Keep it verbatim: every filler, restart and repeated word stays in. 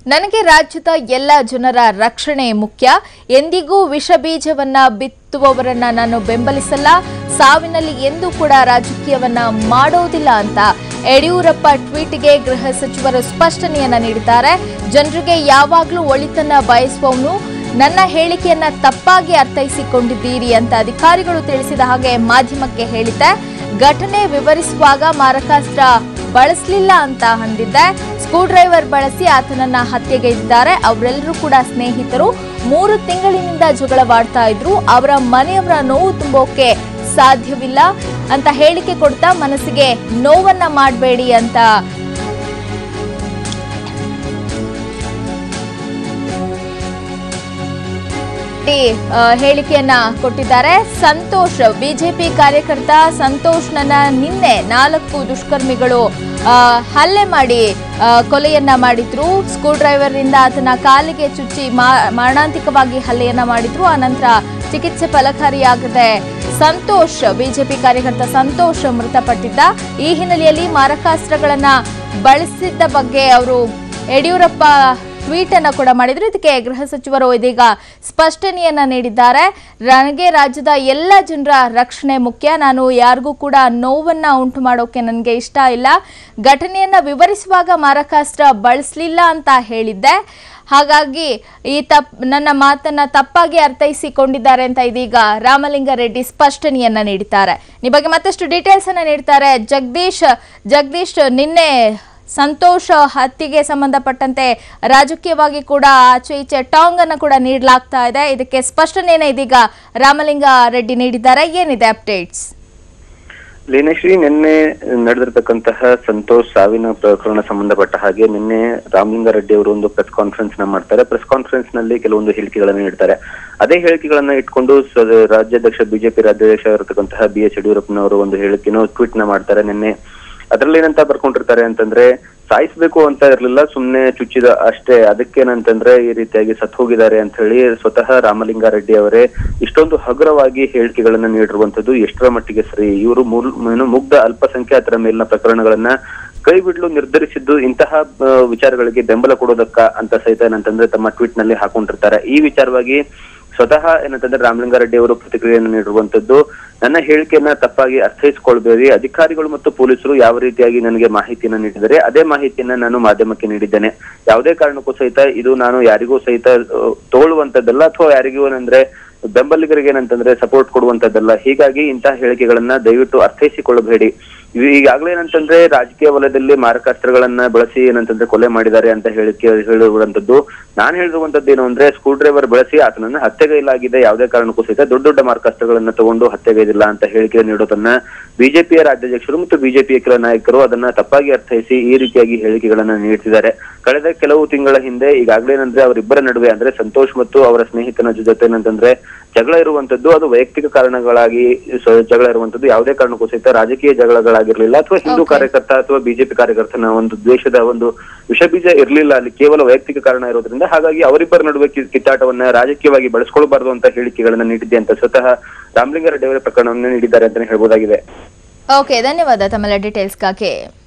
ನನಗೆ ರಾಜ್ಯದ ಎಲ್ಲ ಜನರ ರಕ್ಷಣೆ ಮುಖ್ಯ. ಎಂದಿಗೂ ವಿಷಬೀಜವನ್ನ ಬಿತ್ತುವವರನ್ನ ನಾನು ಬೆಂಬಲಿಸಲ್ಲ. ಸಾವಿನಲ್ಲಿ ಎಂದೂ ಕೂಡ ರಾಜಕೀಯವನ್ನ ಮಾಡೋದಿಲ್ಲ ಅಂತ ಯಡಿಯೂರಪ್ಪ ಟ್ವೀಟ್ಗೆ ಗೃಹ ಸಚಿವರು ಸ್ಪಷ್ಟನೆಯನ್ನ ನೀಡಿದ್ದಾರೆ. ಜನರಿಗೆ ಯಾವಾಗಲೂ ಒಳಿತನ್ನ ಬಯಸುವವನು ನನ್ನ ಹೇಳಿಕೆಯನ್ನ ತಪ್ಪಾಗಿ ಅರ್ಥೈಸಿಕೊಂಡಿದ್ದೀರಿ ಅಂತ ಅಧಿಕಾರಿಗಳು ತಿಳಿಸಿದ ಹಾಗೆ ಮಾಧ್ಯಮಕ್ಕೆ ಹೇಳಿದ್ದೆ. ಘಟನೆ ವಿವರಿಸುವಾಗ ಮಾರಕಾಸ್ತ್ರ ಬಳಸಲಿಲ್ಲ ಅಂತ ಅಂದಿದ್ದೆ. ಸ್ಕ್ರೂ ಡ್ರೈವರ್ ಬಳಸಿ ಆತನನ್ನ ಹತ್ಯೆಗೈದಿದ್ದಾರೆ. ಅವರೆಲ್ಲರೂ ಕೂಡ ಸ್ನೇಹಿತರು. ಮೂರು ತಿಂಗಳಿನಿಂದ ಜಗಳವಾಡ್ತಾ ಇದ್ರು. ಅವರ ಮನೆಯವರ ನೋವು ತುಂಬೋಕೆ ಸಾಧ್ಯವಿಲ್ಲ ಅಂತ ಹೇಳಿಕೆ ಕೊಡ್ತಾ ಮನಸ್ಸಿಗೆ ನೋವನ್ನ ಮಾಡಬೇಡಿ ಅಂತ ಹೇಳಿಕೆಯನ್ನ ಕೊಟ್ಟಿದ್ದಾರೆ. ಸಂತೋಷ್ ಬಿಜೆಪಿ ಕಾರ್ಯಕರ್ತ ಸಂತೋಷ್ ನನ್ನ ನಿನ್ನೆ ನಾಲ್ಕು ದುಷ್ಕರ್ಮಿಗಳು ಹಲ್ಲೆ ಮಾಡಿ ಕೊಲೆಯನ್ನ ಮಾಡಿದ್ರು. ಸ್ಕ್ರೂ ಡ್ರೈವರ್ ನಿಂದ ಆತನ ಕಾಲಿಗೆ ಚುಚ್ಚಿ ಮಾರಣಾಂತಿಕವಾಗಿ ಹಲ್ಲೆಯನ್ನ ಮಾಡಿದ್ರು. ಆನಂತರ ಚಿಕಿತ್ಸೆ ಫಲಕಾರಿಯಾಗದೆ ಸಂತೋಷ್ ಬಿಜೆಪಿ ಕಾರ್ಯಕರ್ತ ಸಂತೋಷ್ ಮೃತಪಟ್ಟಿದ್ದ. ಈ ಹಿನ್ನೆಲೆಯಲ್ಲಿ ಮಾರಕಾಸ್ತ್ರಗಳನ್ನ ಬಳಸಿದ್ದ ಬಗ್ಗೆ ಅವರು ಯಡಿಯೂರಪ್ಪ ಟ್ವೀಟ್ ಅನ್ನು ಕೂಡ ಮಾಡಿದ್ರು. ಇದಕ್ಕೆ ಗೃಹ ಸಚಿವರು ಇದೀಗ ಸ್ಪಷ್ಟನೆಯನ್ನ ನೀಡಿದ್ದಾರೆ. ನನಗೆ ರಾಜ್ಯದ ಎಲ್ಲ ಜನರ ರಕ್ಷಣೆ ಮುಖ್ಯ. ನಾನು ಯಾರಿಗೂ ಕೂಡ ನೋವನ್ನ ಉಂಟು ಮಾಡೋಕೆ ನನಗೆ ಇಷ್ಟ ಇಲ್ಲ. ಘಟನೆಯನ್ನ ವಿವರಿಸುವಾಗ ಮಾರಕಾಸ್ತ್ರ ಬಳಸಲಿಲ್ಲ ಅಂತ ಹೇಳಿದ್ದೆ. ಹಾಗಾಗಿ ಈ ತಪ್ ನನ್ನ ಮಾತನ್ನ ತಪ್ಪಾಗಿ ಅರ್ಥೈಸಿಕೊಂಡಿದ್ದಾರೆ ಅಂತ ಇದೀಗ ರಾಮಲಿಂಗ ರೆಡ್ಡಿ ಸ್ಪಷ್ಟನೆಯನ್ನ ನೀಡಿದ್ದಾರೆ. ಈ ಬಗ್ಗೆ ಮತ್ತಷ್ಟು ಡೀಟೇಲ್ಸ್ ಅನ್ನ ನೀಡ್ತಾರೆ ಜಗದೀಶ್. ಜಗದೀಶ್, ನಿನ್ನೆ ಸಂತೋಷ್ ಹತ್ಯೆಗೆ ಸಂಬಂಧಪಟ್ಟಂತೆ ರಾಜಕೀಯವಾಗಿ ಕೂಡ ಆಚೆ ಈಚೆ ಟಾಂಗ್ ಅನ್ನು ಕೂಡ ನೀಡಲಾಗ್ತಾ ಇದೆ. ಇದಕ್ಕೆ ಸ್ಪಷ್ಟನೆಯನ್ನ ಇದೀಗ ರಾಮಲಿಂಗ ರೆಡ್ಡಿ ನೀಡಿದ್ದಾರೆ. ಏನಿದೆ ಅಪ್ಡೇಟ್ಸ್? ಲೀನಶ್ರೀ, ನಿನ್ನೆ ನಡೆದಿರತಕ್ಕಂತಹ ಸಂತೋಷ್ ಸಾವಿನ ಪ್ರಕರಣ ಸಂಬಂಧಪಟ್ಟ ಹಾಗೆ ನಿನ್ನೆ ರಾಮಲಿಂಗ ರೆಡ್ಡಿ ಅವರು ಒಂದು ಪ್ರೆಸ್ ಕಾನ್ಫರೆನ್ಸ್ ನ ಮಾಡ್ತಾರೆ. ಪ್ರೆಸ್ ಕಾನ್ಫರೆನ್ಸ್ ನಲ್ಲಿ ಕೆಲವೊಂದು ಹೇಳಿಕೆಗಳನ್ನು ನೀಡ್ತಾರೆ. ಅದೇ ಹೇಳಿಕೆಗಳನ್ನ ಇಟ್ಕೊಂಡು ರಾಜ್ಯಾಧ್ಯಕ್ಷ ಬಿಜೆಪಿ ರಾಜ್ಯಾಧ್ಯಕ್ಷ ಇರತಕ್ಕಂತಹ ಬಿ ಎಸ್ ಯಡಿಯೂರಪ್ಪನವರು ಒಂದು ಹೇಳಿಕೆನೋ ಟ್ವೀಟ್ ನ ಮಾಡ್ತಾರೆ. ನಿನ್ನೆ ಅದ್ರಲ್ಲಿ ಏನಂತ ಬರ್ಕೊಂಡಿರ್ತಾರೆ ಅಂತಂದ್ರೆ, ಸಾಯಿಸ್ಬೇಕು ಅಂತ ಇರ್ಲಿಲ್ಲ, ಸುಮ್ನೆ ಚುಚ್ಚಿದ ಅಷ್ಟೇ, ಅದಕ್ಕೇನಂತಂದ್ರೆ ಈ ರೀತಿಯಾಗಿ ಸತ್ ಹೋಗಿದ್ದಾರೆ ಅಂತ ಹೇಳಿ ಸ್ವತಃ ರಾಮಲಿಂಗ ರೆಡ್ಡಿ ಅವರೇ ಇಷ್ಟೊಂದು ಹಗುರವಾಗಿ ಹೇಳಿಕೆಗಳನ್ನ ನೀಡಿರುವಂತದ್ದು ಎಷ್ಟರ ಮಟ್ಟಿಗೆ ಸರಿ? ಇವರು ಏನು ಮುಗ್ಧ ಅಲ್ಪಸಂಖ್ಯಾತರ ಮೇಲಿನ ಪ್ರಕರಣಗಳನ್ನ ಕೈ ಬಿಡಲು ನಿರ್ಧರಿಸಿದ್ದು ಇಂತಹ ವಿಚಾರಗಳಿಗೆ ಬೆಂಬಲ ಕೊಡೋದಕ್ಕ ಅಂತ ಸಹಿತ ಏನಂತಂದ್ರೆ ತಮ್ಮ ಟ್ವೀಟ್ ನಲ್ಲಿ ಹಾಕೊಂಡಿರ್ತಾರೆ. ಈ ವಿಚಾರವಾಗಿ ಸ್ವತಃ ಏನಂತಂದ್ರೆ ರಾಮಲಿಂಗ ರೆಡ್ಡಿ ಅವರು ಪ್ರತಿಕ್ರಿಯೆಯನ್ನು ನೀಡಿರುವಂತದ್ದು, ನನ್ನ ಹೇಳಿಕೆಯನ್ನ ತಪ್ಪಾಗಿ ಅರ್ಥೈಸಿಕೊಳ್ಬೇಡಿ. ಅಧಿಕಾರಿಗಳು ಮತ್ತು ಪೊಲೀಸರು ಯಾವ ರೀತಿಯಾಗಿ ನನಗೆ ಮಾಹಿತಿಯನ್ನ ನೀಡಿದರೆ ಅದೇ ಮಾಹಿತಿಯನ್ನ ನಾನು ಮಾಧ್ಯಮಕ್ಕೆ ನೀಡಿದ್ದೇನೆ. ಯಾವುದೇ ಕಾರಣಕ್ಕೂ ಸಹಿತ ಇದು ನಾನು ಯಾರಿಗೂ ಸಹಿತ ತಗೊಳ್ಳುವಂತದ್ದಲ್ಲ ಅಥವಾ ಯಾರಿಗೂ ಏನಂದ್ರೆ ಬೆಂಬಲಿಗರಿಗೆ ಏನಂತಂದ್ರೆ ಸಪೋರ್ಟ್ ಕೊಡುವಂತದ್ದಲ್ಲ. ಹೀಗಾಗಿ ಇಂತಹ ಹೇಳಿಕೆಗಳನ್ನ ದಯವಿಟ್ಟು ಅರ್ಥೈಸಿಕೊಳ್ಳಬೇಡಿ. ಈಗಾಗಲೇ ಏನಂತಂದ್ರೆ ರಾಜಕೀಯ ವಲಯದಲ್ಲಿ ಮಾರಕಾಸ್ತ್ರಗಳನ್ನ ಬಳಸಿ ಏನಂತಂದ್ರೆ ಕೊಲೆ ಮಾಡಿದ್ದಾರೆ ಅಂತ ಹೇಳಿಕೆ ಹೇಳಿರುವಂತದ್ದು. ನಾನು ಹೇಳಿರುವಂತದ್ದು ಏನು ಅಂದ್ರೆ, ಸ್ಕ್ರೂ ಡ್ರೈವರ್ ಬಳಸಿ ಆತನನ್ನ ಹತ್ಯೆಗೈಲಾಗಿದೆ. ಯಾವುದೇ ಕಾರಣಕ್ಕೂ ಸಹಿತ ದೊಡ್ಡ ದೊಡ್ಡ ಮಾರಕಾಸ್ತ್ರಗಳನ್ನ ತಗೊಂಡು ಹತ್ಯೆಗೈದಿಲ್ಲ ಅಂತ ಹೇಳಿಕೆ ನೀಡೋದನ್ನ ಬಿಜೆಪಿಯ ರಾಜ್ಯಾಧ್ಯಕ್ಷರು ಮತ್ತು ಬಿಜೆಪಿಯ ಕೆಲ ನಾಯಕರು ಅದನ್ನ ತಪ್ಪಾಗಿ ಅರ್ಥೈಸಿ ಈ ರೀತಿಯಾಗಿ ಹೇಳಿಕೆಗಳನ್ನ ನೀಡ್ತಿದ್ದಾರೆ. ಕಳೆದ ಕೆಲವು ತಿಂಗಳ ಹಿಂದೆ ಈಗಾಗಲೇ ಏನಂದ್ರೆ ಅವರಿಬ್ಬರ ನಡುವೆ ಅಂದ್ರೆ ಸಂತೋಷ್ ಮತ್ತು ಅವರ ಸ್ನೇಹಿತನ ಜೊತೆ ಏನಂತಂದ್ರೆ ಜಗಳ ಇರುವಂತದ್ದು, ಅದು ವೈಯಕ್ತಿಕ ಕಾರಣಗಳಾಗಿ ಜಗಳ ಇರುವಂತದ್ದು. ಯಾವುದೇ ಕಾರಣಕ್ಕೂ ಸಹಿತ ರಾಜಕೀಯ ಜಗಳಗಳಾಗಿರ್ಲಿಲ್ಲ ಅಥವಾ ಹಿಂದೂ ಕಾರ್ಯಕರ್ತ ಅಥವಾ ಬಿಜೆಪಿ ಕಾರ್ಯಕರ್ತನ ಒಂದು ದ್ವೇಷದ ಒಂದು ವಿಷಬೀಜ ಇರ್ಲಿಲ್ಲ. ಅಲ್ಲಿ ಕೇವಲ ವೈಯಕ್ತಿಕ ಕಾರಣ ಇರೋದ್ರಿಂದ ಹಾಗಾಗಿ ಅವರಿಬ್ಬರ ನಡುವೆ ಕಿತ್ತಾಟವನ್ನ ರಾಜಕೀಯವಾಗಿ ಬಳಸ್ಕೊಳ್ಬಾರ್ದು ಅಂತ ಹೇಳಿಕೆಗಳನ್ನ ನೀಡಿದ್ದೆ ಅಂತ ಸ್ವತಃ ರಾಮಲಿಂಗ ರೆಡ್ಡಿ ಅವರ ಪ್ರಕರಣವನ್ನು ನೀಡಿದ್ದಾರೆ ಅಂತಾನೆ ಹೇಳ್ಬೋದಾಗಿದೆ. ಓಕೆ, ಧನ್ಯವಾದ ತಮ್ಮೆಲ್ಲ ಡೀಟೇಲ್ಸ್ಗಾಗಿ.